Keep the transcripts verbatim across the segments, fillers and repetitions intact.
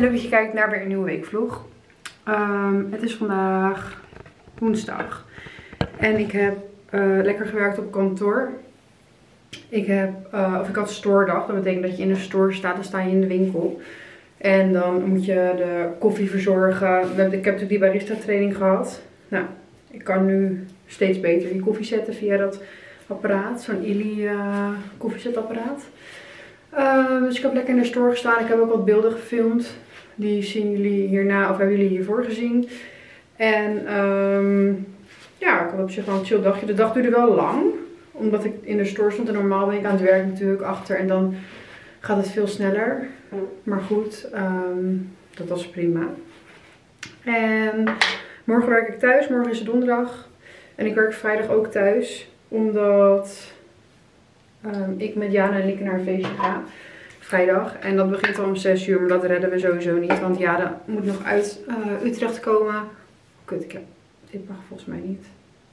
leuk dat je kijkt naar weer een nieuwe weekvlog. Um, het is vandaag woensdag. En ik heb uh, lekker gewerkt op kantoor. Ik heb, uh, of ik had storedag. Dat betekent dat je in de store staat, dan sta je in de winkel. En dan moet je de koffie verzorgen. Ik heb natuurlijk die barista training gehad. Nou, ik kan nu steeds beter die koffie zetten via dat apparaat. Zo'n Illy uh, koffiezetapparaat. Uh, dus ik heb lekker in de store gestaan. Ik heb ook wat beelden gefilmd. Die zien jullie hierna, of hebben jullie hiervoor gezien. En um, ja, ik had op zich wel een chill dagje. De dag duurde wel lang. Omdat ik in de store stond. En normaal ben ik aan het werk natuurlijk achter. En dan gaat het veel sneller. Maar goed, um, dat was prima. En morgen werk ik thuis. Morgen is het donderdag. En ik werk vrijdag ook thuis. Omdat um, ik met Jana en Lieke naar een feestje ga. Vrijdag. En dat begint al om zes uur. Maar dat redden we sowieso niet. Want Jana moet nog uit uh, Utrecht komen. Kut, ik heb... Dit mag volgens mij niet.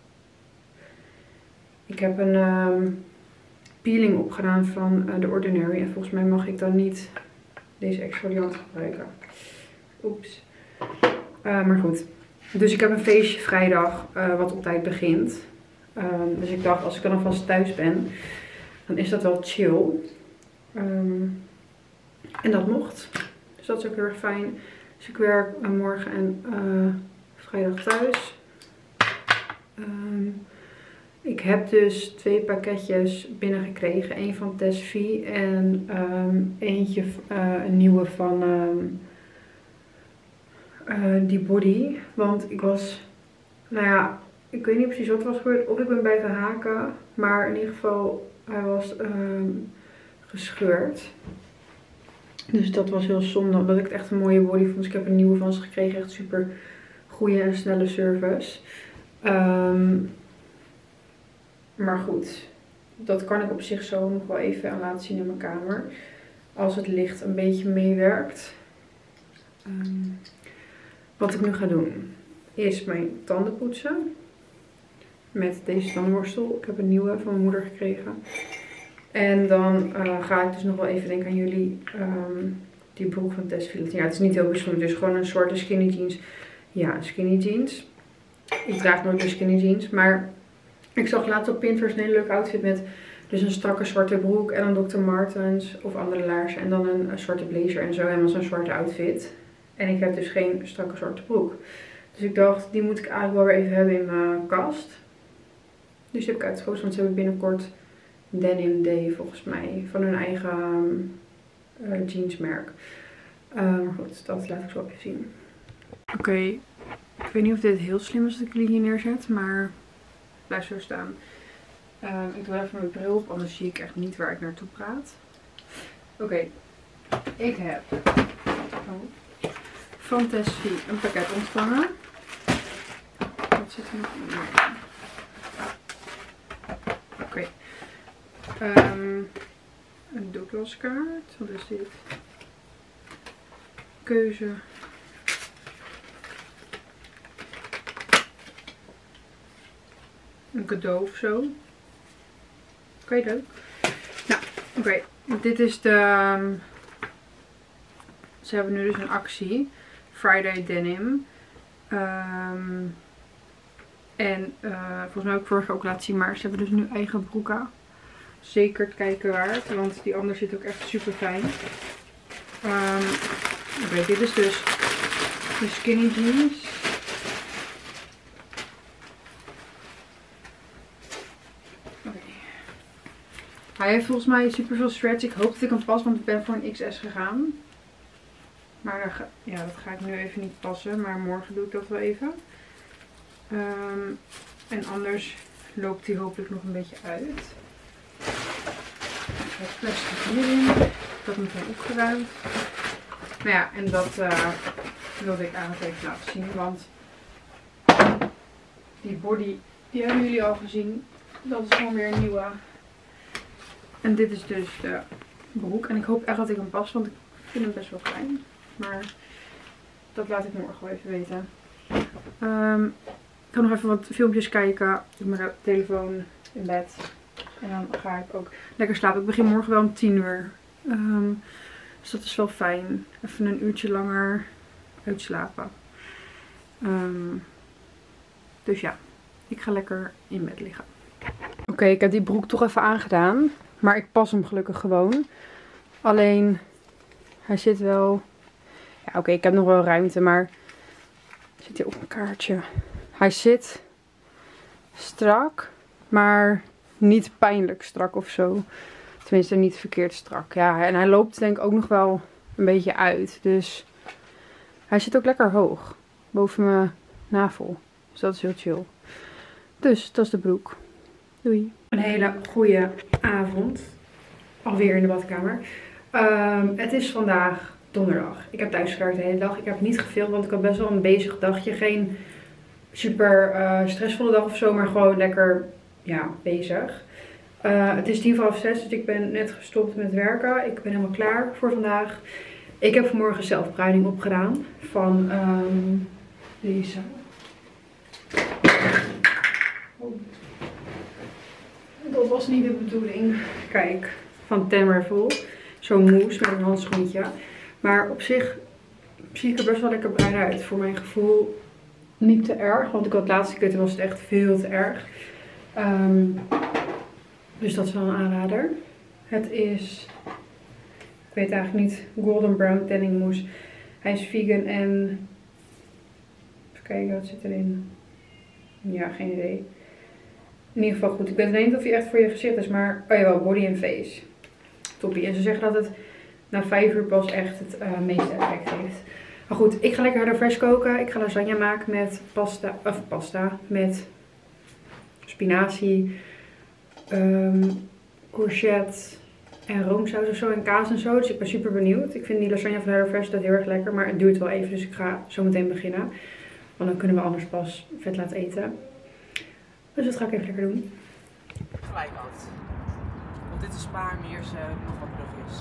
Ik heb een um, peeling opgedaan van uh, The Ordinary. En volgens mij mag ik dan niet deze exfoliant gebruiken. Oeps. Uh, maar goed. Dus ik heb een feestje vrijdag uh, wat op tijd begint. Um, dus ik dacht, als ik dan alvast thuis ben, dan is dat wel chill. Um, en dat mocht. Dus dat is ook heel erg fijn. Dus ik werk uh, morgen en uh, vrijdag thuis. Um, ik heb dus twee pakketjes binnengekregen. Eén van Tessie en um, eentje, uh, een nieuwe van um, uh, die body. Want ik was, nou ja, ik weet niet precies wat er was gebeurd. Of ik ben bij te haken. Maar in ieder geval, hij was um, gescheurd. Dus dat was heel zonde, omdat ik het echt een mooie body vond. Dus ik heb een nieuwe van ze gekregen. Echt super goede en snelle service. Um, maar goed, dat kan ik op zich zo nog wel even aan laten zien in mijn kamer. Als het licht een beetje meewerkt. Um, wat ik nu ga doen, is mijn tanden poetsen. Met deze tandenborstel. Ik heb een nieuwe van mijn moeder gekregen. En dan uh, ga ik dus nog wel even denken aan jullie um, die broek van Tessie. Ja, het is niet heel bijzonder. Het is gewoon een soort skinny jeans. Ja, skinny jeans. Ik draag nooit meer skinny jeans. Maar ik zag laatst op Pinterest een hele leuke outfit met dus een strakke zwarte broek. En dan dokter Martens of andere laarzen. En dan een, een zwarte blazer en zo. Helemaal zo'n zwarte outfit. En ik heb dus geen strakke zwarte broek. Dus ik dacht, die moet ik eigenlijk wel weer even hebben in mijn kast. Dus die heb ik uitgekozen. Want ze hebben binnenkort Denim Day volgens mij. Van hun eigen uh, jeansmerk. Uh, maar goed, dat laat ik zo even zien. Oké, okay. Ik weet niet of dit heel slim is dat ik jullie hier neerzet. Maar blijf zo staan. Uh, ik doe even mijn bril op, anders zie ik echt niet waar ik naartoe praat. Oké, okay. Ik heb oh, van Tessie een pakket ontvangen. Wat zit er nog in? Oké. Okay. Um, een Douglas-kaart. Wat is dit? Keuze. Een cadeau of zo. Oké, okay, leuk. Nou, oké. Okay. Dit is de... Um, ze hebben nu dus een actie. Friday Denim. Um, en uh, volgens mij heb ik vorige ook laten zien. Maar ze hebben dus nu eigen broeken. Zeker het kijken waard. Want die andere zit ook echt super fijn. Um, oké, okay, dit is dus de skinny jeans. Hij heeft volgens mij super veel stretch. Ik hoop dat ik hem pas, want ik ben voor een X S gegaan. Maar ja, dat ga ik nu even niet passen. Maar morgen doe ik dat wel even. Um, en anders loopt hij hopelijk nog een beetje uit. Het plastic hierin. Dat moet dan opgeruimd. Nou ja, en dat uh, wilde ik eigenlijk even laten zien. Want die body, die hebben jullie al gezien. Dat is gewoon weer een nieuwe. En dit is dus de broek. En ik hoop echt dat ik hem pas, want ik vind hem best wel klein. Maar dat laat ik morgen wel even weten. Um, ik ga nog even wat filmpjes kijken op mijn telefoon in bed. En dan ga ik ook lekker slapen. Ik begin morgen wel om tien uur. Um, Dus dat is wel fijn. Even een uurtje langer uitslapen. Um, dus ja, ik ga lekker in bed liggen. Oké, okay, ik heb die broek toch even aangedaan. Maar ik pas hem gelukkig gewoon. Alleen, hij zit wel... Ja, oké, okay, ik heb nog wel ruimte, maar... Zit hij op een kaartje? Hij zit strak, maar niet pijnlijk strak of zo. Tenminste, niet verkeerd strak. Ja, en hij loopt denk ik ook nog wel een beetje uit. Dus hij zit ook lekker hoog. Boven mijn navel. Dus dat is heel chill. Dus, dat is de broek. Doei. Een hele goede avond. Alweer in de badkamer. Um, het is vandaag donderdag. Ik heb thuis gewerkt de hele dag. Ik heb niet gefilmd, want ik had best wel een bezig dagje. Geen super uh, stressvolle dag of zo, maar gewoon lekker ja, bezig. Uh, het is tien voor half zes, dus ik ben net gestopt met werken. Ik ben helemaal klaar voor vandaag. Ik heb vanmorgen zelfbruining opgedaan van um, deze. Oh. Dat was niet de bedoeling. Kijk, van Tamrivel. Zo'n mousse met een handschoentje. Maar op zich zie ik er best wel lekker bruin uit. Voor mijn gevoel niet te erg. Want ik had het laatste keer, toen was het echt veel te erg. Um, dus dat is wel een aanrader. Het is, ik weet eigenlijk niet, golden brown tanning mousse. Hij is vegan en, even kijken wat zit erin. Ja, geen idee. In ieder geval goed. Ik weet niet of hij echt voor je gezicht is, maar oh jawel, body and face. Toppie. En ze zeggen dat het na vijf uur pas echt het uh, meeste effect heeft. Maar goed, ik ga lekker HelloFresh koken. Ik ga lasagne maken met pasta, of pasta, met spinazie, um, courgette en roomsaus of zo en kaas en zo. Dus ik ben super benieuwd. Ik vind die lasagne van HelloFresh dat heel erg lekker, maar het duurt wel even. Dus ik ga zo meteen beginnen. Want dan kunnen we anders pas vet laten eten. Dus dat ga ik even lekker doen. Gelijk had. Want dit is Spaarmeerse nog wat brug is.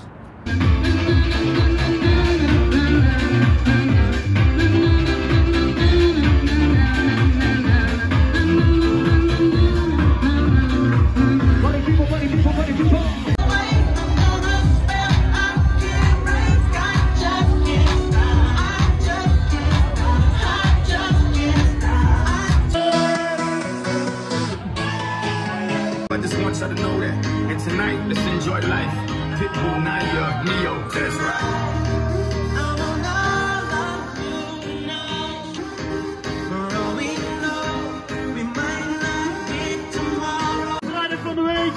Tonight, let's enjoy life. Pitbull, Naya, Neo, that's right. Vrijdag van de week.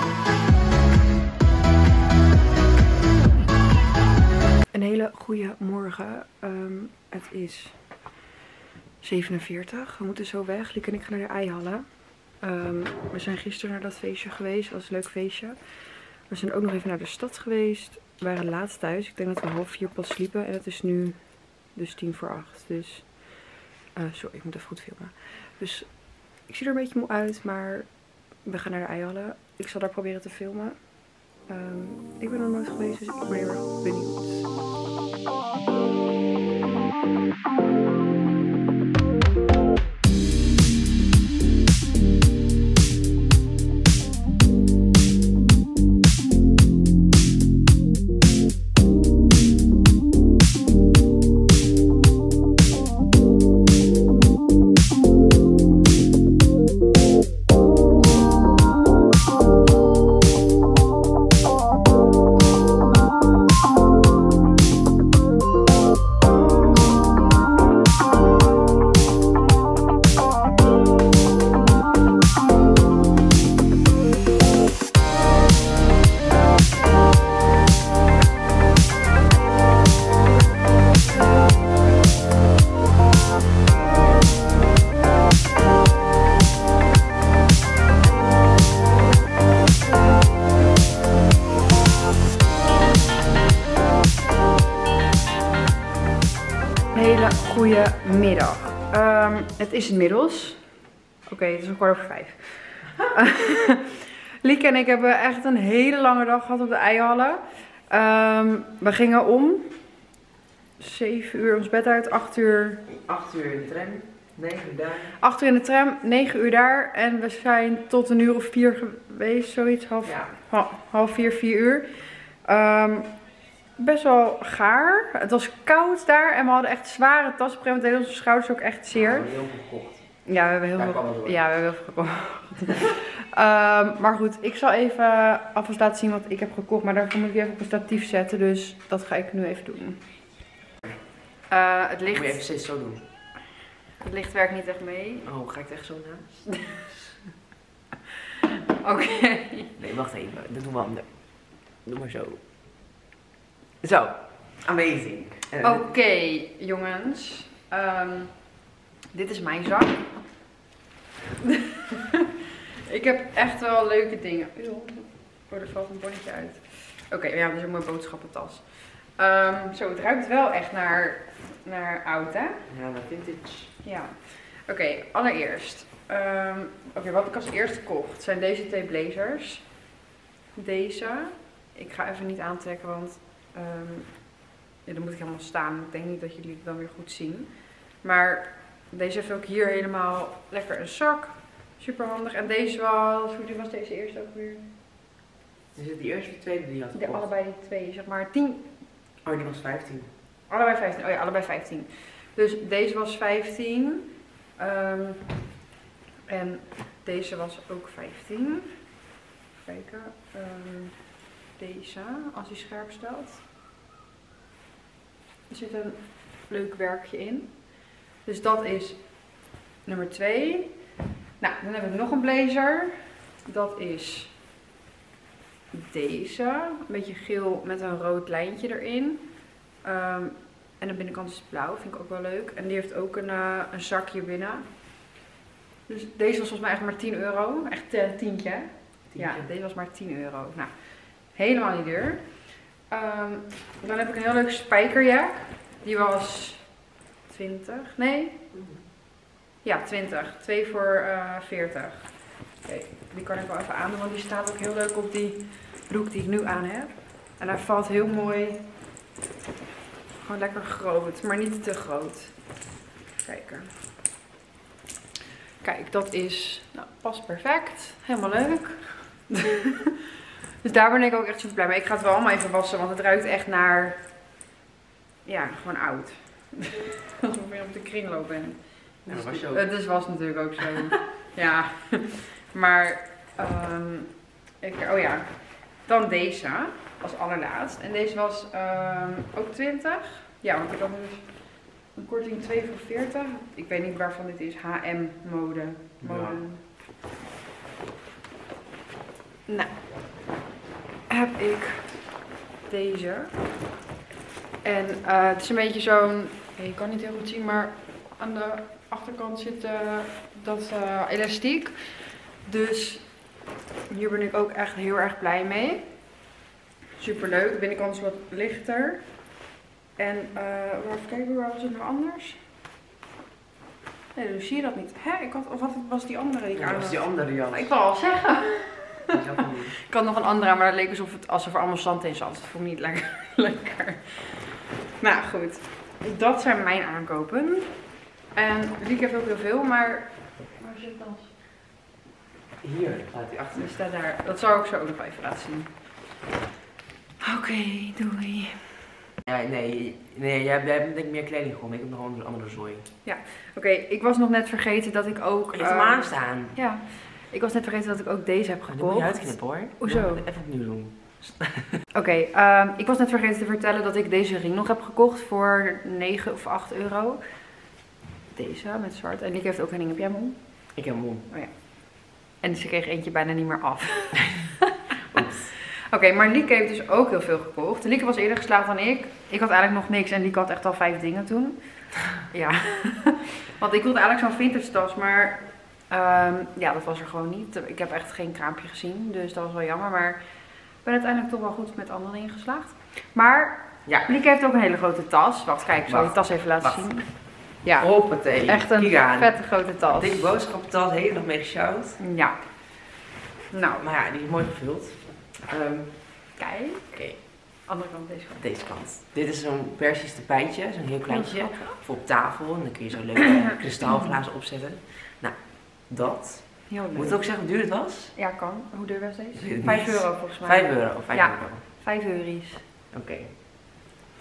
Een hele goede morgen. Um, het is zevenenveertig. We moeten zo weg. Lieke en ik gaan naar de eihallen. Um, we zijn gisteren naar dat feestje geweest. Dat was een leuk feestje. We zijn ook nog even naar de stad geweest. We waren laatst thuis. Ik denk dat we half vier pas sliepen. En het is nu dus tien voor acht. Dus, uh, sorry, ik moet even goed filmen. Dus ik zie er een beetje moe uit. Maar we gaan naar de eihallen. Ik zal daar proberen te filmen. Um, ik ben er nog nooit geweest. Dus ik ben heel erg benieuwd. Goedemiddag. Um, het is inmiddels. Oké, okay, het is een kwart over vijf. Lieke en ik hebben echt een hele lange dag gehad op de eihallen. Um, we gingen om zeven uur ons bed uit, acht uur. acht uur in de tram, negen uur daar. acht uur in de tram, negen uur daar. En we zijn tot een uur of vier geweest, zoiets. Half, ja. half, half vier, vier uur. Um, best wel gaar. Het was koud daar en we hadden echt zware tassen. Op een gegeven moment deden onze schouders ook echt zeer. We hebben heel veel gekocht. Ja, we hebben heel Daar veel, kwam het door. ja, we hebben heel veel gekocht. um, maar goed, ik zal even alvast laten zien wat ik heb gekocht. Maar daarvoor moet ik even op een statief zetten. Dus dat ga ik nu even doen. Uh, het licht... Moet je even steeds zo doen. Het licht werkt niet echt mee. Oh, ga ik het echt zo naast? Oké. Okay. Nee, wacht even. Dat doen we anders. Doe maar zo. Zo. Amazing. Oké, okay, jongens. Um, dit is mijn zak. Ik heb echt wel leuke dingen. Oh, er valt een bonnetje uit. Oké, okay, ja, dat is een mooie boodschappentas. Um, zo, het ruikt wel echt naar, naar oud, hè? Ja, naar vintage. Ja. Oké, okay, allereerst. Um, Oké, okay, wat ik als eerste kocht zijn deze twee blazers. Deze. Ik ga even niet aantrekken, want um, ja, dan moet ik helemaal staan. Ik denk niet dat jullie het dan weer goed zien. Maar deze heeft ook hier helemaal lekker een zak. Super handig. En deze was, hoe was deze eerste ook weer? Is het die eerste of de tweede die je had gekocht? De allebei twee, zeg maar tien. Oh, die was vijftien. Allebei vijftien. Oh ja, allebei vijftien. Dus deze was vijftien. Um, en deze was ook vijftien. Even kijken. Um, deze, als hij scherp stelt. Er zit een leuk werkje in. Dus dat is nummer twee. Nou, dan heb ik nog een blazer. Dat is deze. Een beetje geel met een rood lijntje erin. Um, en de binnenkant is blauw. Vind ik ook wel leuk. En die heeft ook een, uh, een zakje binnen. Dus deze was volgens mij echt maar tien euro. Echt uh, tientje. Tientje. Ja, deze was maar tien euro. Nou, helemaal niet duur. Um, dan heb ik een heel leuk spijkerjack. Die was twintig. Nee? Ja, twintig. twee voor uh, veertig. Oké, okay, die kan ik wel even aandoen, want die staat ook heel leuk op die broek die ik nu aan heb. En hij valt heel mooi. Gewoon lekker groot, maar niet te groot. Kijken. Kijk, dat is, nou, past perfect. Helemaal leuk. Dus daar ben ik ook echt super blij mee. Ik ga het wel allemaal even wassen, want het ruikt echt naar, ja, gewoon oud. Alsof je op de kringloop bent. Ja, dat was je ook. Het dus was natuurlijk ook zo. Ja, maar, um, ik, oh ja, dan deze als allerlaatst. En deze was um, ook twintig. Ja, want ik had dus een korting twee voor veertig. Ik weet niet waarvan dit is. H M mode. mode. Ja. Nou, heb ik deze. En uh, het is een beetje zo'n, je kan niet heel goed zien, maar aan de achterkant zit uh, dat uh, elastiek. Dus hier ben ik ook echt heel erg blij mee. Super leuk. De binnenkant is wat lichter. En uh, even kijken, waar was het nou anders? Nee, dus zie je dat niet. Hè? Ik had, of wat was die andere die ik ja, aan had? was die andere Jan. Ik wil al zeggen. Ik had nog een andere aan, maar dat leek alsof, het, alsof er allemaal zand in zat. Dat vond ik niet lekker. lekker. Nou goed, dat zijn mijn aankopen. En Liek heeft ook heel veel, maar waar zit dat? Hier staat hij achter. Die staat daar. Dat zal ik zo ook nog even laten zien. Oké, okay, doei. Ja, nee, nee, jij hebt denk ik meer kleding gewoon. Ik heb nog een andere zooi. Ja, oké. Okay, ik was nog net vergeten dat ik ook... Je hebt hem uh, aanstaan. Ja. Ik was net vergeten dat ik ook deze heb gekocht. Dat moet je uitknippen hoor. Hoezo? Even opnieuw doen. Oké, okay, um, ik was net vergeten te vertellen dat ik deze ring nog heb gekocht voor negen of acht euro. Deze met zwart. En Liek heeft ook een ring. Heb jij hem om? Ik heb hem om. Oh ja. En ze kreeg eentje bijna niet meer af. Oké, okay, maar Lieke heeft dus ook heel veel gekocht. Lieke was eerder geslaagd dan ik. Ik had eigenlijk nog niks en Lieke had echt al vijf dingen toen. Ja. Want ik wilde eigenlijk zo'n vintage tas, maar um, ja, dat was er gewoon niet. Ik heb echt geen kraampje gezien, dus dat was wel jammer. Maar ik ben uiteindelijk toch wel goed met andere dingen geslaagd. Maar ja. Lieke heeft ook een hele grote tas. Wacht, kijk, ik zal die tas even laten Wacht. zien. Ja, hoppatee. Echt een vette grote tas. Dikke boodschappentas, hele nog mee gesjouwd. Ja. Nou, maar ja, die is mooi gevuld. Um, Kijk. Oké. Okay. Andere kant, deze kant. Deze kant. Dit is zo'n Persisch tapijtje, zo'n heel kleintje. Voor op tafel. En dan kun je zo leuke kristalglazen opzetten. Nou, dat. Heel leuk. Moet ik ook zeggen hoe duur het was? Ja, kan. Hoe duur was deze? Vijf euro volgens mij. Vijf euro. Vijf ja. euro. Vijf euro's. Oké. Okay.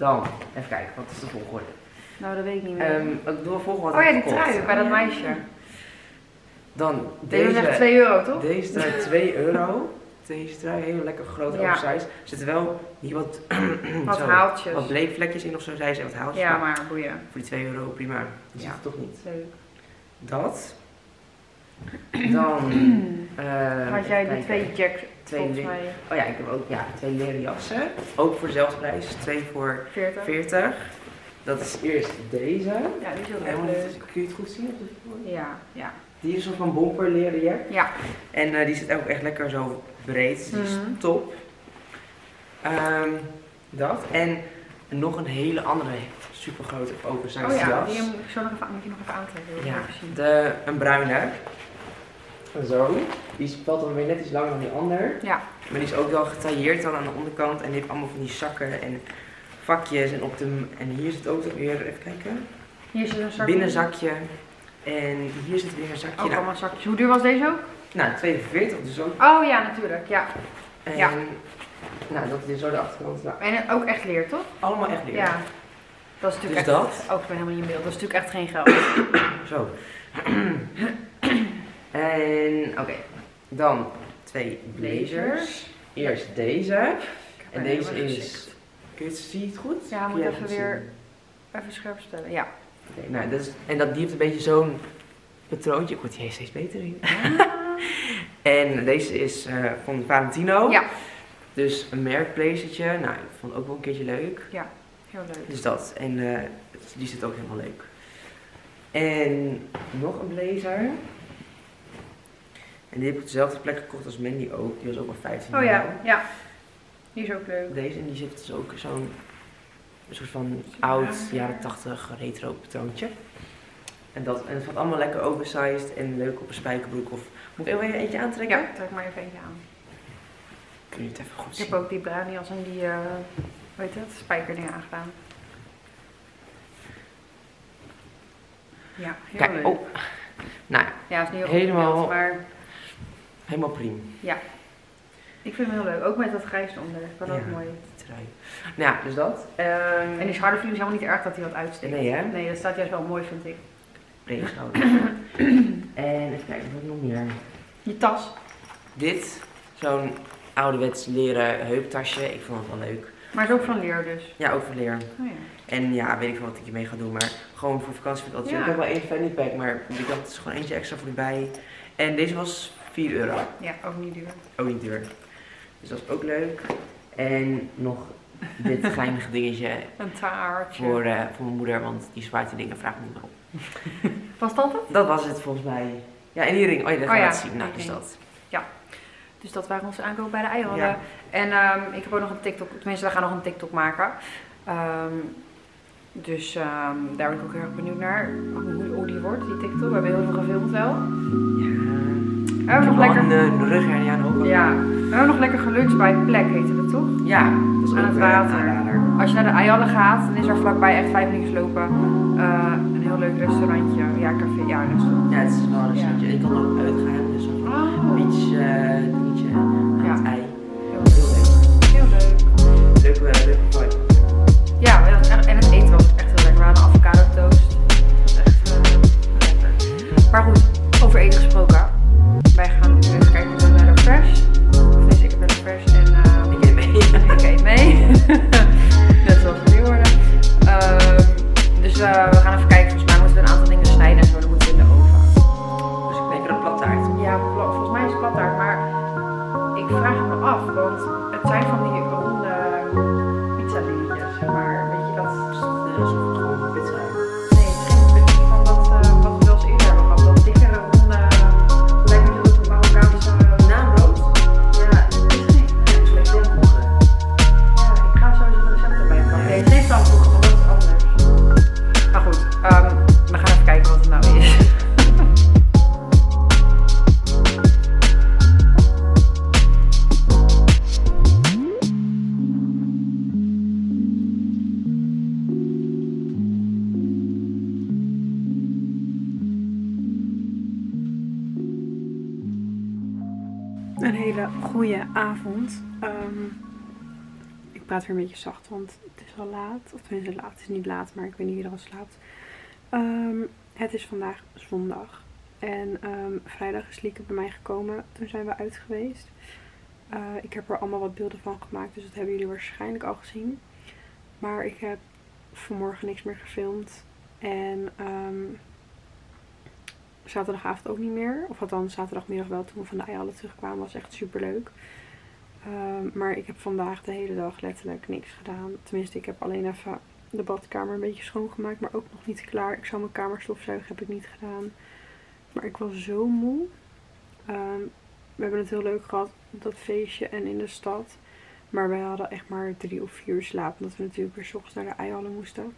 Dan, even kijken, wat is de volgorde? Nou, dat weet ik niet meer. Um, ik doe een volgorde. Oh ja, die trui bij dat meisje. Dan Deze deze. is echt twee euro, toch? Deze trui twee euro. Deze trui heel lekker groot Ja. oversize. Er zitten wel hier wat, Wat zo, haaltjes. wat bleekvlekjes in of zo, zei ze, en wat haaltjes. Ja, maar maar boeien. voor die twee euro prima. Dat Ja. zit toch niet. Leuk. Dat. Dan. Uh, Had jij die twee jacks Twee volgens le- mij Oh ja, ik heb ook ja, twee leren jassen. Ook voor dezelfde prijs. Twee voor veertig? veertig. Dat is eerst deze. Ja, die is ook Helemaal echt niet- leuk. Kun je het goed zien op de foto? Ja, ja. Die is een soort van bomper leren jack. Ja. En uh, die zit ook echt lekker zo breed. Dus die is Mhm. top. Um, dat. En nog een hele andere super grote oversized Oh ja, jas. die moet ik zo nog even, moet je nog even aantrekken. wil ik Ja, even zien. de, een bruine. Zo. Die valt dan weer net iets langer dan die ander. Ja. Maar die is ook wel getailleerd dan aan de onderkant. En die heeft allemaal van die zakken en vakjes. En, op de, en hier zit ook weer, even kijken, Hier zit een zak. binnenzakje. En hier zit weer een zakje. Ook Nou, allemaal zakjes. Hoe duur was deze ook? nou, tweeënveertig dus ook. Oh ja, natuurlijk. Ja. En, Ja. nou, dat is zo de achterkant. Nou, En ook echt leer, toch? allemaal echt leer. Ja. Dat is natuurlijk Dus echt... dat. Oh, ik ben helemaal niet in beeld. Dat is natuurlijk echt geen geld. Zo. En, oké. Dan twee blazers. Eerst deze. En deze is... Kun je het, zie je het goed? Ja, moet Kun jij even het weer zien? even scherp stellen. Ja. Oké, nou, dat is, en dat, die heeft een beetje zo'n patroontje. Ik word hier steeds beter in. En deze is uh, van Valentino. Ja. Dus een merkblazertje. Nou, ik vond het ook wel een keertje leuk. Ja, heel leuk. Dus dat. En uh, die zit ook helemaal leuk. En nog een blazer. En die heb ik op dezelfde plek gekocht als Mandy ook. Die was ook wel vijftien Oh ja, euro. ja. Die is ook leuk. Deze en die zit dus ook zo'n een soort van oud, jaren tachtig retro patroontje. En, dat, en het valt allemaal lekker oversized en leuk op een spijkerbroek. Of moet ik even eentje aantrekken? Ja, trek maar even eentje aan. Kun je het even goed Ik zien? heb ook die bruine jas en die, uh, hoe heet het, spijkerdingen aangedaan. Ja, heel Kijk, leuk. oh. Nou, Ja, het is niet heel helemaal- goed beeld, maar helemaal prima. ik vind hem heel leuk. Ook met dat grijs eronder. Dat is ook Ja. mooi. Die trui. Nou ja, dus dat. Um, En die schoudervlies is helemaal niet erg dat hij wat uitsteekt. Nee, hè? Nee, dat staat juist wel mooi, vind ik. brede schouders. En even kijken, wat heb ik nog meer? Je tas. Dit, zo'n ouderwets leren heuptasje. Ik vond het wel leuk. Maar het is ook van leer dus. Ja, ook voor leer. Oh ja. En ja, weet ik veel wat ik hiermee ga doen, maar gewoon voor vakantie vind ik altijd Ja. leuk. Ik heb wel één fanny pack, maar ik dacht het is gewoon eentje extra voor erbij. En deze was vier euro. Ja, ook niet duur. Ook niet duur. Dus dat is ook leuk. En nog dit geinige dingetje Een taartje. voor, uh, voor mijn moeder, want die zwaait die dingen, vraag me niet meer op. Was dat het? Dat was het volgens mij. Ja, en die ring. Oh ja, dat Oh gaan we ja, laten zien. Nou, die dus ring. dat. Dus dat waren onze aankopen bij de eieren. Ja. En um, ik heb ook nog een TikTok, tenminste we gaan nog een TikTok maken. Um, dus um, daar ben ik ook heel erg benieuwd naar hoe, hoe die wordt, die TikTok. We hebben heel veel gefilmd wel. Ja. We hebben nog lekker, Een uh, rughernia en ook. ja, we hebben nog lekker geluncht bij Plek, heette het toch? Ja, dat is Aan ook het uh, water. een aanrader. Als je naar de Ayallen gaat, dan is er vlakbij echt vijf minuten lopen uh, een heel leuk restaurantje. Ja, café, ja, restaurant. Ja, het is wel een Ja. restaurantje. Ik kan ook uitgaan, dus zo'n Oh, beach uh, dingetje aan Ja. het ei. heel, Heel leuk. heel leuk. Leuke, uh, leuke vibe. Ja, en het- en het eten was echt heel lekker. We hadden avocado toast. Dat was echt uh, lekker. Maar goed, over eten gesproken. Wij gaan nu even kijken naar de Fresh. Of nee, ik heb naar de Fresh en uh, Ik eet mee. ik eet mee. Net zoals we nu hoorden. Um, dus uh, we gaan even kijken. Volgens mij moeten we een aantal dingen snijden en zo. Dan moeten we in de oven. Dus ik denk er een plattaart. Ja, pla- volgens mij is het plattaart. Maar ik vraag het me af. Want het zijn van die ronde pizza dingetjes. Zeg maar, weet je dat... Uh, Zo'n gewoon pizza. Nee, het is geen beetje van dat uh, wat we wel eens eerder hebben gehad. Dat dikkere ronde, lijkt me dat het Marokkaanse Naambrood? ja, het is niet. Het is lekker kochen. Ja, ik ga sowieso de recept erbij pakken. Nee, het is niet vroeger, maar dat is anders. Maar goed, um, we gaan even kijken wat het nou is. Een hele goede avond. Um, ik praat weer een beetje zacht, want het is al laat. Of tenminste laat, het is niet laat, maar ik weet niet wie er al slaapt. Um, het is vandaag zondag. En um, vrijdag is Lieke bij mij gekomen. Toen zijn we uit geweest. Uh, ik heb er allemaal wat beelden van gemaakt, dus dat hebben jullie waarschijnlijk al gezien. Maar ik heb vanmorgen niks meer gefilmd. En um, zaterdagavond ook niet meer. Of althans zaterdagmiddag wel, toen we van de Eihallen terugkwamen. Was echt super leuk. Um, maar ik heb vandaag de hele dag letterlijk niks gedaan. Tenminste, ik heb alleen even de badkamer een beetje schoongemaakt. Maar ook nog niet klaar. Ik zou mijn kamer stofzuigen, heb ik niet gedaan. Maar ik was zo moe. Um, we hebben het heel leuk gehad op dat feestje en in de stad. Maar wij hadden echt maar drie of vier uur slaap. Omdat we natuurlijk weer 's ochtends naar de Eihallen moesten.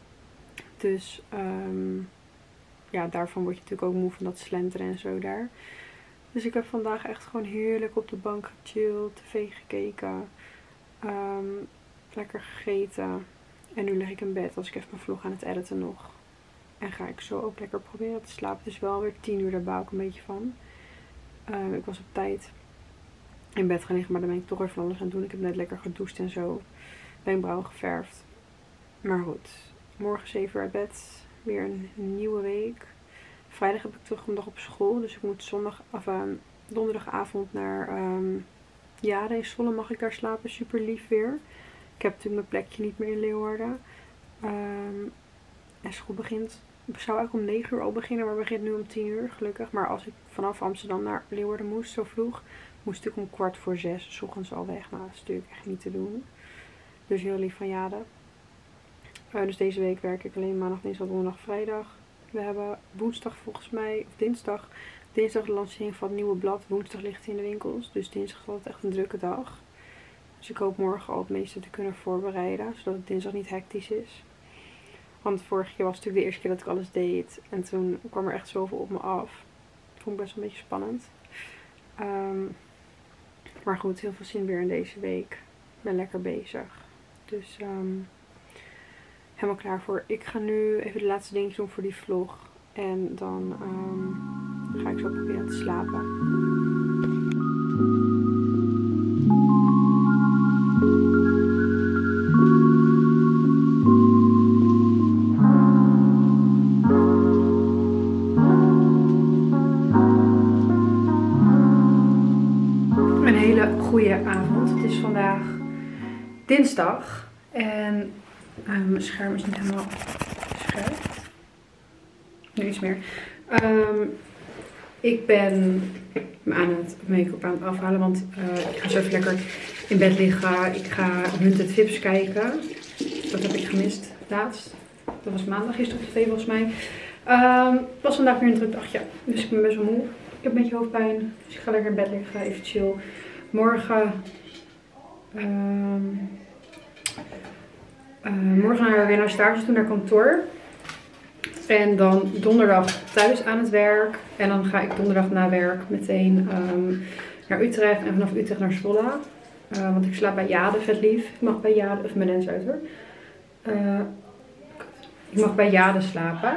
Dus um, ja, daarvan word je natuurlijk ook moe van dat slenteren en zo daar. Dus ik heb vandaag echt gewoon heerlijk op de bank gechilled, tv gekeken, um, lekker gegeten. En nu lig ik in bed als ik even mijn vlog aan het editen nog. En ga ik zo ook lekker proberen te slapen. Het is wel weer tien uur, daar bouw ik een beetje van. Um, ik was op tijd in bed gaan liggen, maar dan ben ik toch even anders aan het doen. Ik heb net lekker gedoucht en zo, wenkbrauwen geverfd. Maar goed, morgen zeven uur uit bed, weer een nieuwe week. Vrijdag heb ik terug een dag op school, dus ik moet zondag, of, um, donderdagavond naar um, Jade in Zwolle. Mag ik daar slapen, super lief weer. Ik heb natuurlijk mijn plekje niet meer in Leeuwarden. Um, en school begint, het zou eigenlijk om negen uur al beginnen, maar begint nu om tien uur gelukkig. Maar als ik vanaf Amsterdam naar Leeuwarden moest, zo vroeg, moest ik om kwart voor zes 's ochtends al weg. Nou, dat is natuurlijk echt niet te doen. Dus heel lief van Jade. Uh, dus deze week werk ik alleen maandag, dinsdag, donderdag, vrijdag. We hebben woensdag volgens mij, of dinsdag, dinsdag de lancering van het nieuwe blad. Woensdag ligt het in de winkels, dus dinsdag is altijd echt een drukke dag. Dus ik hoop morgen al het meeste te kunnen voorbereiden, zodat het dinsdag niet hectisch is. Want vorige keer was het natuurlijk de eerste keer dat ik alles deed. En toen kwam er echt zoveel op me af. Dat vond ik best wel een beetje spannend. Um, maar goed, heel veel zin weer in deze week. Ik ben lekker bezig. Dus um, helemaal klaar voor. Ik ga nu even de laatste dingetjes doen voor die vlog. En dan um, ga ik zo proberen te slapen. Een hele goede avond. Het is vandaag dinsdag. En uh, mijn scherm is niet helemaal scherp. Nu iets meer. Um, ik ben me aan het make-up aan het afhalen. Want uh, ik ga zo even lekker in bed liggen. Ik ga Hunted Vips kijken. Dat heb ik gemist laatst. Dat was maandag gisteren op tv volgens mij. Um, het was vandaag weer een druk dagje. Dus ik ben best wel moe. Ik heb een beetje hoofdpijn. Dus ik ga lekker in bed liggen. Even chill. Morgen... Um, uh, morgen gaan we weer naar stage toe, naar kantoor. En dan donderdag thuis aan het werk. En dan ga ik donderdag na werk meteen um, naar Utrecht. En vanaf Utrecht naar Zwolle. Uh, want ik slaap bij Jade, vet lief. Ik mag bij Jade, of mijn lens uit hoor. Uh, ik mag bij Jade slapen.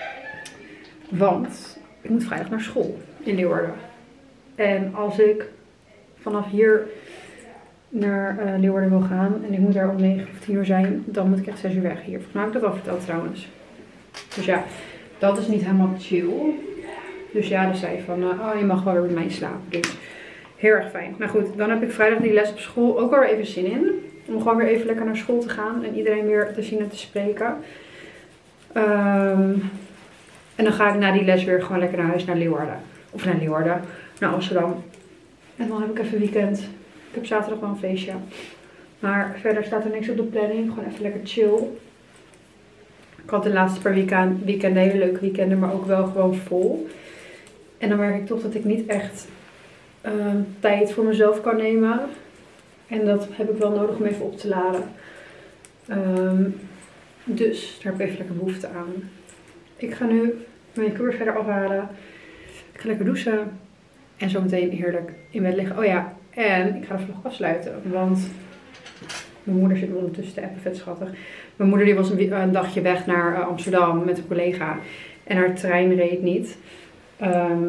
Want ik moet vrijdag naar school in Leeuwarden. En als ik vanaf hier naar uh, Leeuwarden wil gaan en ik moet daar om negen of tien uur zijn, dan moet ik echt zes uur weg hier. Volgens mij heb ik dat al verteld trouwens. Dus ja, dat is niet helemaal chill. Dus ja, dus zei van, uh, oh je mag wel weer met mij slapen. Dus heel erg fijn. Nou goed, dan heb ik vrijdag die les op school ook alweer even zin in. Om gewoon weer even lekker naar school te gaan en iedereen weer te zien en te spreken. Um, en dan ga ik na die les weer gewoon lekker naar huis, naar Leeuwarden. Of naar Leeuwarden, naar Amsterdam. En dan heb ik even weekend. Ik heb zaterdag wel een feestje. Maar verder staat er niks op de planning. Gewoon even lekker chill. Ik had de laatste paar weekenden, weekenden hele leuke weekenden, maar ook wel gewoon vol. En dan merk ik toch dat ik niet echt uh, tijd voor mezelf kan nemen. En dat heb ik wel nodig om even op te laden. Um, dus daar heb ik even lekker behoefte aan. Ik ga nu mijn koers verder afhalen. Ik ga lekker douchen. En zometeen heerlijk in bed liggen. Oh ja, en ik ga de vlog afsluiten. Want mijn moeder zit me ondertussen te appen, vet schattig. Mijn moeder die was een, een dagje weg naar uh, Amsterdam met een collega. En haar trein reed niet. Um,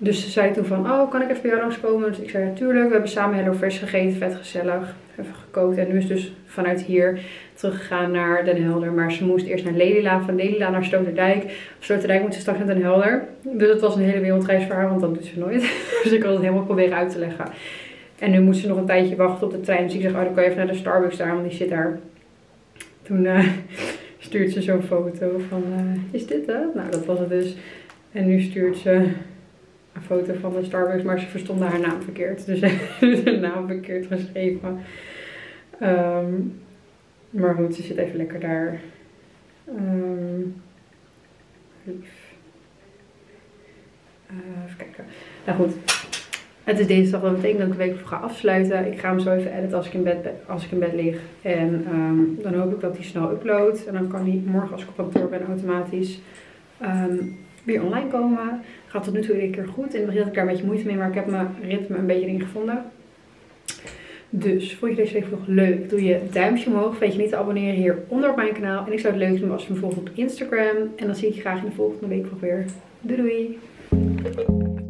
Dus ze zei toen van, oh, kan ik even bij jou langskomen? Dus ik zei, natuurlijk. We hebben samen HelloFresh gegeten, vet gezellig. Even gekookt. En nu is dus vanuit hier teruggegaan naar Den Helder. Maar ze moest eerst naar Lelylaan, van Lelylaan naar Sloterdijk. Op Sloterdijk moet ze straks naar Den Helder. Dus het was een hele wereldreis voor haar, want dat doet ze nooit. Dus ik had het helemaal proberen uit te leggen. En nu moet ze nog een tijdje wachten op de trein. Dus ik zeg, oh, dan kan je even naar de Starbucks daar, want die zit daar. Toen uh, stuurt ze zo'n foto van, uh, is dit het? Nou, dat was het dus. En nu stuurt ze een foto van de Starbucks, maar ze verstonden haar naam verkeerd. Dus ze heeft de naam verkeerd geschreven. Um, maar goed, ze zit even lekker daar. Um, lief. Uh, even kijken. Nou goed. Het is dinsdag, dat betekent dat ik de week ga afsluiten. Ik ga hem zo even editen als ik in bed, als ik in bed lig. En um, dan hoop ik dat hij snel uploadt. En dan kan hij morgen als ik op kantoor ben automatisch um, weer online komen. Gaat tot nu toe iedere keer goed. In het begin had ik daar een beetje moeite mee, maar ik heb mijn ritme een beetje erin gevonden. Dus vond je deze video nog leuk? Doe je duimpje omhoog. Vergeet je niet te abonneren hieronder op mijn kanaal. En ik zou het leuk vinden als je me volgt op Instagram. En dan zie ik je graag in de volgende week nog weer. Doei doei!